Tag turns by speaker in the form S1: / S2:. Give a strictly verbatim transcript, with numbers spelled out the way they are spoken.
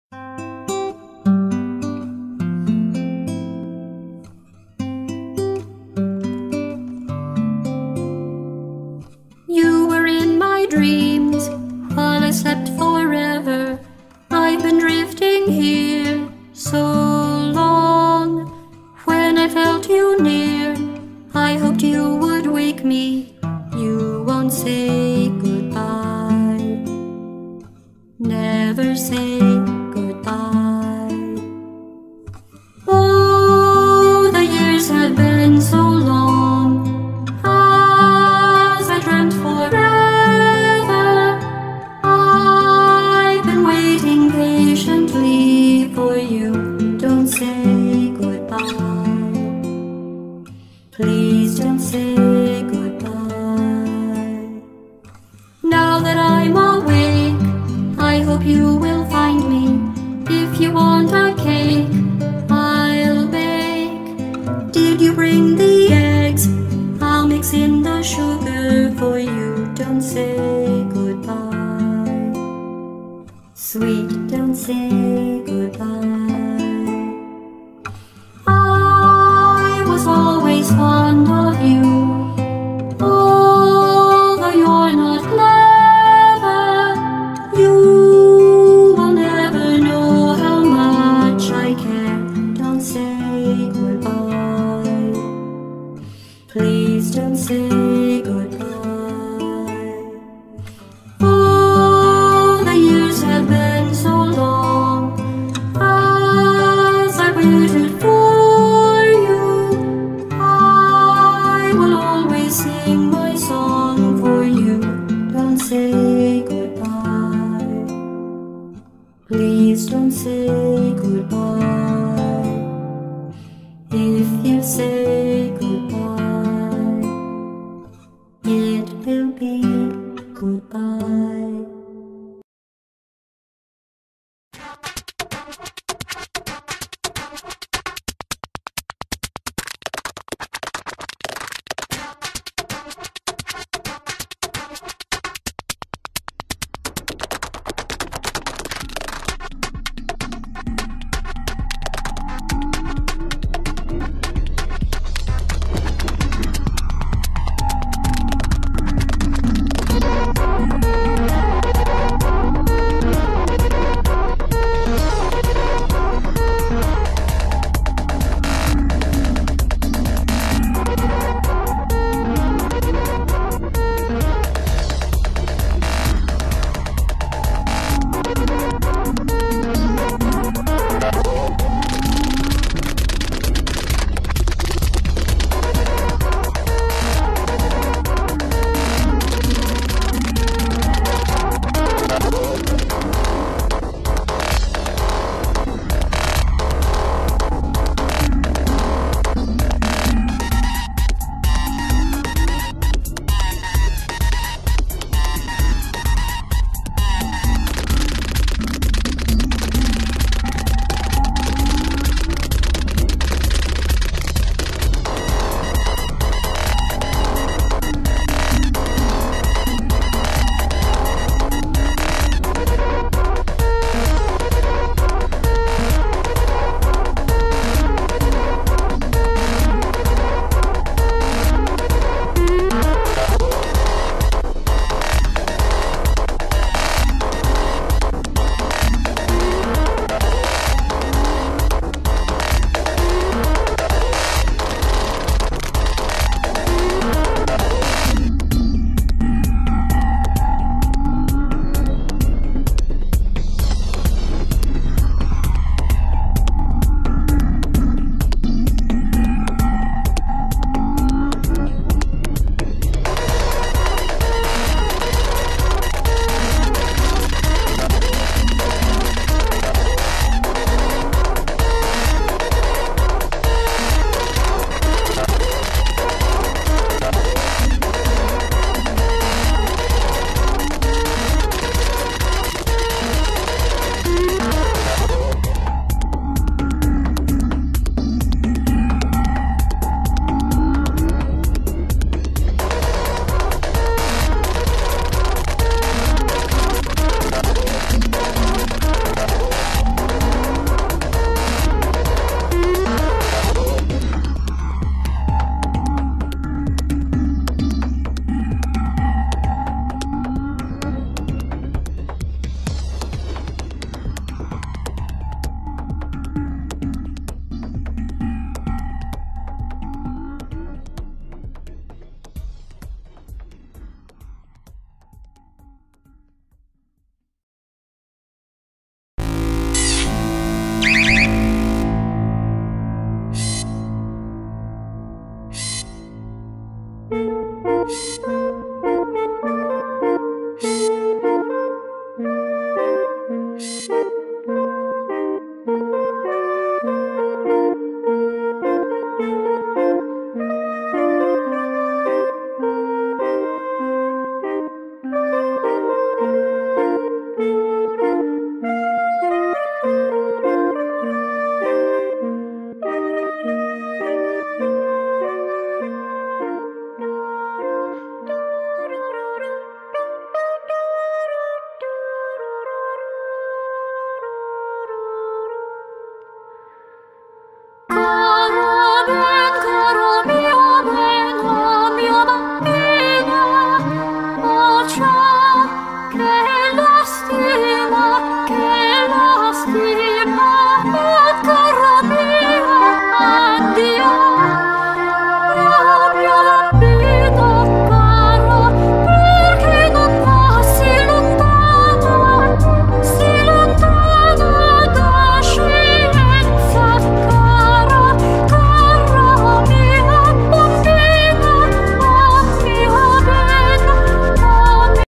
S1: You were in my dreams while I slept forever. I've been drifting here so long. When I felt you near, I hoped you would wake me. You won't say goodbye. Never say goodbye. Oh, the years have been so long. As I dreamt forever, I've been waiting patiently for you. Don't say goodbye. Please don't say goodbye. Now that I'm awake, I hope you will find me. If you want a cake, I'll bake. Did you bring the eggs? I'll mix in the sugar for you. Don't say goodbye. Sweet, don't say goodbye. I was always fond of you. Although you're not clever, you will never know how much I care. Don't say goodbye. Please don't say goodbye. Oh, the years have been so long. As I waited for you, I will always sing my song for you. Don't say goodbye. Please don't say goodbye. If you say